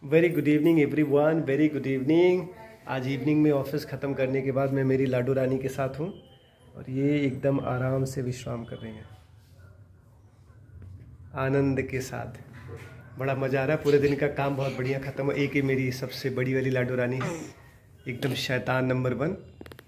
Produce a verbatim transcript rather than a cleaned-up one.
Very good evening everyone, very good evening. आज evening में office ख़त्म करने के बाद मैं मेरी लाडो रानी के साथ हूँ और ये एकदम आराम से विश्राम कर रही हैं, आनंद के साथ। बड़ा मज़ा आ रहा है, पूरे दिन का काम बहुत बढ़िया ख़त्म हो। एक ही मेरी सबसे बड़ी वाली लाडो रानी है, एकदम शैतान नंबर वन।